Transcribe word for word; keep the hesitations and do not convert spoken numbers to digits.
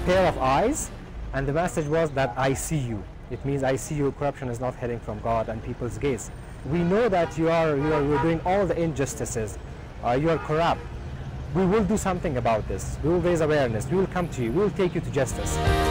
pair of eyes, and the message was that I see you. It means I see you, corruption is not heading from God and people's gaze. We know that you are, you are you're doing all the injustices, uh, you are corrupt. We will do something about this. We will raise awareness. We will come to you. We will take you to justice.